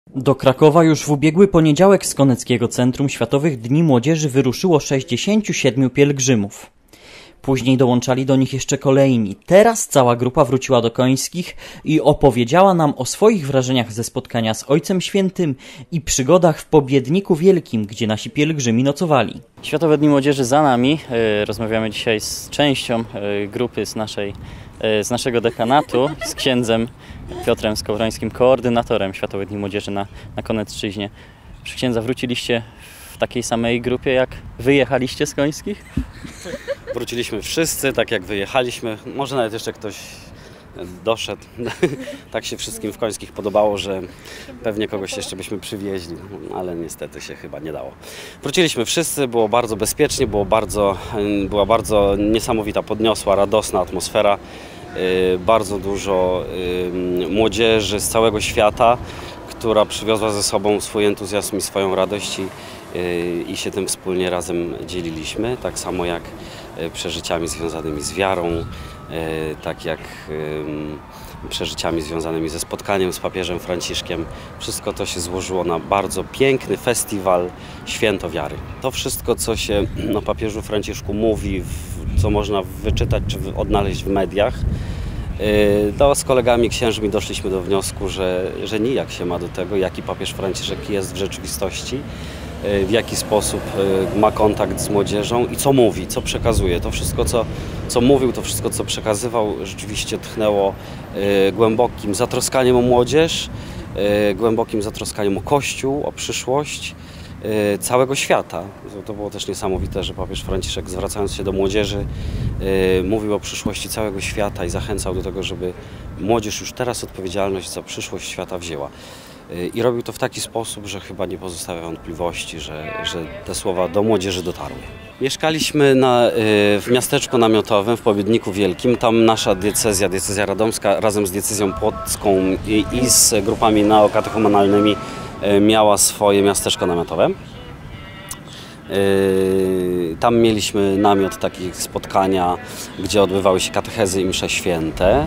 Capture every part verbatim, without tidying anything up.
Do Krakowa już w ubiegły poniedziałek z Koneckiego Centrum Światowych Dni Młodzieży wyruszyło sześćdziesięciu siedmiu pielgrzymów. Później dołączali do nich jeszcze kolejni. Teraz cała grupa wróciła do Końskich i opowiedziała nam o swoich wrażeniach ze spotkania z Ojcem Świętym i przygodach w Pobiedniku Wielkim, gdzie nasi pielgrzymi nocowali. Światowe Dni Młodzieży za nami. Rozmawiamy dzisiaj z częścią grupy z, naszej, z naszego dekanatu, z księdzem Piotrem Skowrońskim, koordynatorem Światowych Dni Młodzieży na, na Konecczyźnie. Przy księdza wróciliście w takiej samej grupie, jak wyjechaliście z Końskich? Wróciliśmy wszyscy, tak jak wyjechaliśmy. Może nawet jeszcze ktoś doszedł. Tak się wszystkim w Końskich podobało, że pewnie kogoś jeszcze byśmy przywieźli, ale niestety się chyba nie dało. Wróciliśmy wszyscy, było bardzo bezpiecznie, było bardzo, była bardzo niesamowita, podniosła, radosna atmosfera. Bardzo dużo młodzieży z całego świata, która przywiozła ze sobą swój entuzjazm i swoją radość i, i się tym wspólnie razem dzieliliśmy, tak samo jak przeżyciami związanymi z wiarą, tak jak przeżyciami związanymi ze spotkaniem z papieżem Franciszkiem. Wszystko to się złożyło na bardzo piękny festiwal Święto Wiary. To wszystko, co się o papieżu Franciszku mówi, co można wyczytać czy odnaleźć w mediach, to z kolegami księżmi doszliśmy do wniosku, że, że nijak się ma do tego, jaki papież Franciszek jest w rzeczywistości, w jaki sposób ma kontakt z młodzieżą i co mówi, co przekazuje. To wszystko, co, co mówił, to wszystko, co przekazywał, rzeczywiście tchnęło głębokim zatroskaniem o młodzież, głębokim zatroskaniem o Kościół, o przyszłość całego świata. To było też niesamowite, że papież Franciszek, zwracając się do młodzieży, mówił o przyszłości całego świata i zachęcał do tego, żeby młodzież już teraz odpowiedzialność za przyszłość świata wzięła. I robił to w taki sposób, że chyba nie pozostawia wątpliwości, że, że te słowa do młodzieży dotarły. Mieszkaliśmy na, w miasteczku namiotowym w Pobiedniku Wielkim. Tam nasza diecezja, diecezja radomska razem z diecezją płocką i, i z grupami neokatechumenalnymi miała swoje miasteczko namiotowe. Tam mieliśmy namiot, takie spotkania, gdzie odbywały się katechezy i msze święte.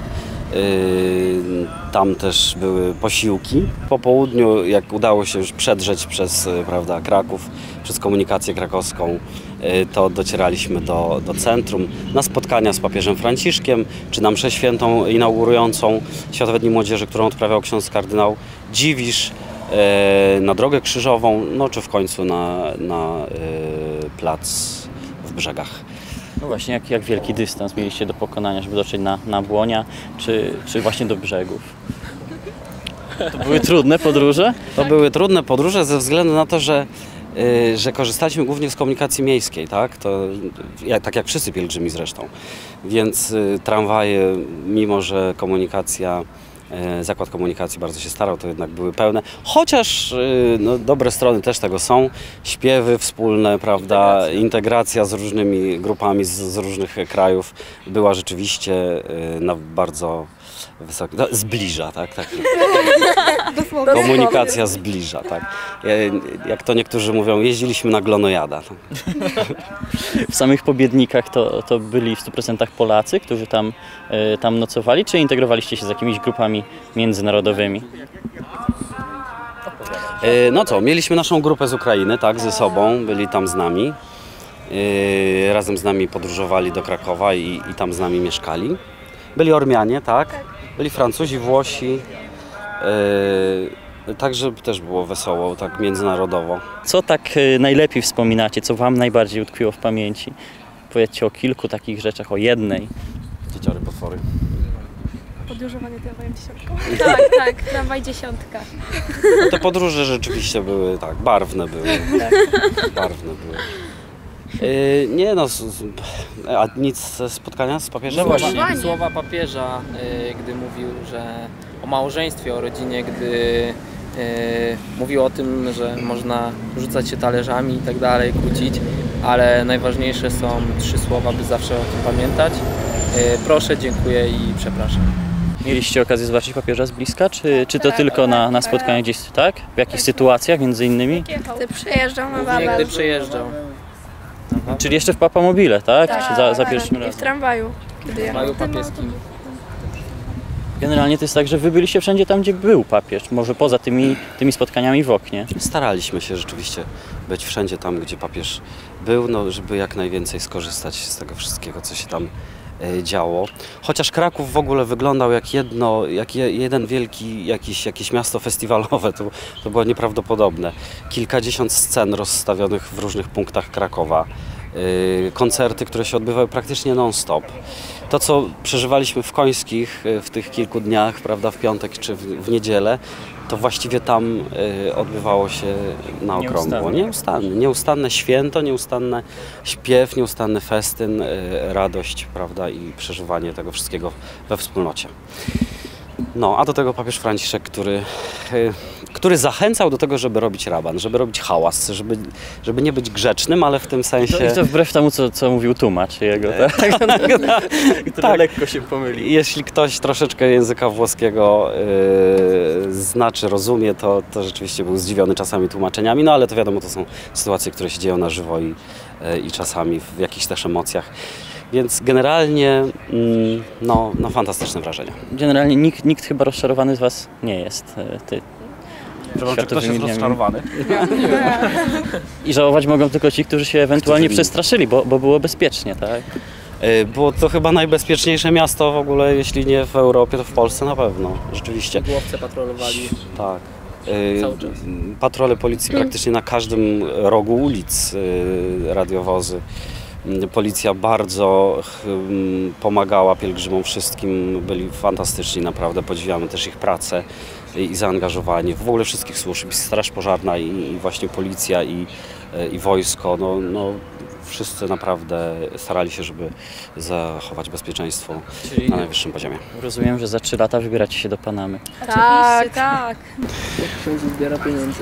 Tam też były posiłki. Po południu, jak udało się już przedrzeć przez, prawda, Kraków, przez komunikację krakowską, to docieraliśmy do, do centrum na spotkania z papieżem Franciszkiem, czy na mszę świętą inaugurującą Światowe Dni Młodzieży, którą odprawiał ksiądz kardynał Dziwisz, na Drogę Krzyżową, no czy w końcu na, na plac w Brzegach. No właśnie, jak, jak wielki dystans mieliście do pokonania, żeby dotrzeć na, na Błonia, czy, czy właśnie do Brzegów? To były trudne podróże? To były trudne podróże ze względu na to, że, yy, że korzystaliśmy głównie z komunikacji miejskiej, tak? To, jak, tak jak wszyscy pielgrzymi zresztą. Więc yy, tramwaje, mimo że komunikacja, yy, Zakład Komunikacji bardzo się starał, to jednak były pełne. Chociaż yy, no, dobre strony też tego są. Śpiewy wspólne, prawda? Integracja, Integracja z różnymi grupami z, z różnych krajów była rzeczywiście yy, na bardzo wysokim... No, zbliża, tak? tak. Komunikacja zbliża, tak. Jak to niektórzy mówią, jeździliśmy na glonojada. Tak. W samych Pobiednikach to, to byli w stu procentach Polacy, którzy tam, y, tam nocowali, czy integrowaliście się z jakimiś grupami międzynarodowymi? No co, mieliśmy naszą grupę z Ukrainy, tak, ze sobą, byli tam z nami. Razem z nami podróżowali do Krakowa i, i tam z nami mieszkali. Byli Ormianie, tak, byli Francuzi, Włosi. Yy, także też było wesoło, tak międzynarodowo. Co tak najlepiej wspominacie, co wam najbardziej utkwiło w pamięci? Powiedzcie o kilku takich rzeczach, o jednej. Dzieciory, potwory. Podróżowanie tramwajem dziesiątką. Tak, tak, tramwaj dziesiątka. No te podróże rzeczywiście były, tak, barwne były. Tak. Barwne były. Yy, nie no, a nic ze spotkania z papieżem? No właśnie, słowa papieża, yy, gdy mówił, że o małżeństwie, o rodzinie, gdy yy, mówił o tym, że można rzucać się talerzami i tak dalej, kłócić, ale najważniejsze są trzy słowa, by zawsze o tym pamiętać. Yy, proszę, dziękuję i przepraszam. Mieliście okazję zobaczyć papieża z bliska, czy, czy to tylko na, na spotkaniu gdzieś, tak? W jakichś sytuacjach między innymi? Gdy przejeżdżał na Głównie gdy przejeżdżał. Aha. Czyli jeszcze w Papamobile, tak? Tak, czy za, za tak, pierwszym i w razem? tramwaju, kiedy W jechał. tramwaju papieskim. Generalnie to jest tak, że wy byliście wszędzie tam, gdzie był papież, może poza tymi, tymi spotkaniami w oknie. Staraliśmy się rzeczywiście być wszędzie tam, gdzie papież był, no, żeby jak najwięcej skorzystać z tego wszystkiego, co się tam e, działo. Chociaż Kraków w ogóle wyglądał jak jedno, jak je, jeden wielki jakiś, jakieś miasto festiwalowe, to, to było nieprawdopodobne. Kilkadziesiąt scen rozstawionych w różnych punktach Krakowa. E, koncerty, które się odbywały praktycznie non-stop. To, co przeżywaliśmy w Końskich w tych kilku dniach, prawda, w piątek czy w, w niedzielę, to właściwie tam y, odbywało się na okrągło. Nieustanne. Nieustanne. Nieustanne święto, nieustanny śpiew, nieustanny festyn, y, radość, prawda, i przeżywanie tego wszystkiego we wspólnocie. No, a do tego papież Franciszek, który, y, który zachęcał do tego, żeby robić raban, żeby robić hałas, żeby, żeby nie być grzecznym, ale w tym sensie... To, I to wbrew temu, co, co mówił tłumacz jego, tak? Który Tak. lekko się pomylił. Jeśli ktoś troszeczkę języka włoskiego yy, znaczy, rozumie, to, to rzeczywiście był zdziwiony czasami tłumaczeniami, no ale to wiadomo, to są sytuacje, które się dzieją na żywo i, yy, i czasami w jakichś też emocjach. Więc generalnie mm, no, no fantastyczne wrażenia. Generalnie nikt, nikt chyba rozczarowany z was nie jest. e, Ty. Przepraszam, czy ktoś jest Światowymi rozczarowany? I żałować mogą tylko ci, którzy się ewentualnie Którzy- przestraszyli, bo, bo było bezpiecznie, tak? Yy, było to chyba najbezpieczniejsze miasto w ogóle, jeśli nie w Europie, to w Polsce na pewno, rzeczywiście. Głowce patrolowali. Tak. Yy, Cały czas. Patrole policji praktycznie na każdym rogu ulic, yy, radiowozy. Yy, Policja bardzo yy, pomagała pielgrzymom wszystkim, byli fantastyczni naprawdę, podziwiamy też ich pracę i, i zaangażowanie w ogóle wszystkich służb, i Straż Pożarna i, i właśnie policja i, yy, i wojsko, no, no wszyscy naprawdę starali się, żeby zachować bezpieczeństwo Czyli na najwyższym poziomie. rozumiem, że za trzy lata wybieracie się do Panamy. Oczywiście, tak. Ksiądz zbiera pieniądze.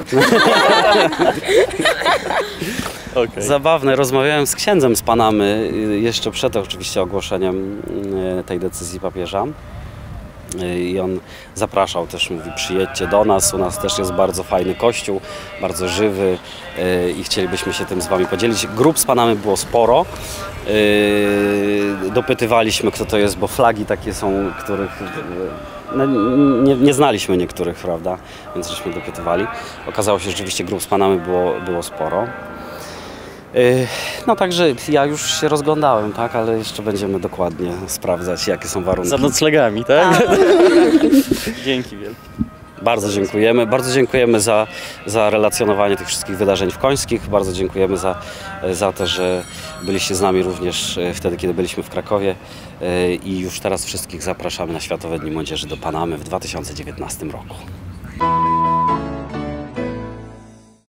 Okay. Zabawne, rozmawiałem z księdzem z Panamy y, jeszcze przed oczywiście ogłoszeniem y, tej decyzji papieża. Y, I on zapraszał też, mówi, przyjedźcie do nas, u nas też jest bardzo fajny kościół, bardzo żywy y, i chcielibyśmy się tym z wami podzielić. Grup z Panamy było sporo. Y, Dopytywaliśmy, kto to jest, bo flagi takie są, których... y, No, nie, nie znaliśmy niektórych, prawda, więc żeśmy dopytywali. Okazało się, że rzeczywiście grup z Panamy było, było sporo. Yy, No także ja już się rozglądałem, tak, ale jeszcze będziemy dokładnie sprawdzać, jakie są warunki. Za noclegami, tak? Dzięki wielkie. Bardzo dziękujemy. Bardzo dziękujemy za, za relacjonowanie tych wszystkich wydarzeń w Końskich. Bardzo dziękujemy za, za to, że byliście z nami również wtedy, kiedy byliśmy w Krakowie. Yy, I już teraz wszystkich zapraszamy na Światowe Dni Młodzieży do Panamy w dwa tysiące dziewiętnastym roku.